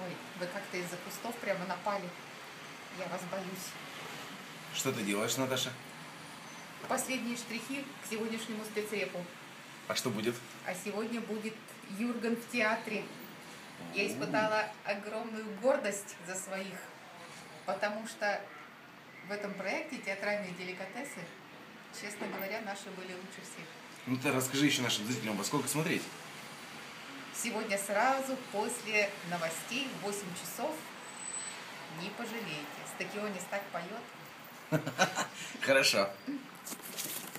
Ой, вы как-то из-за кустов прямо напали. Я вас боюсь. Что ты делаешь, Наташа? Последние штрихи к сегодняшнему спецрепу. А что будет? А сегодня будет Юрген в театре. Я испытала огромную гордость за своих, потому что в этом проекте «Театральные деликатесы», честно говоря, наши были лучше всех. Ну ты расскажи еще нашим зрителям, во сколько смотреть? Сегодня сразу после новостей в 8 часов. Не пожалеете. Стакионис так поет. Хорошо.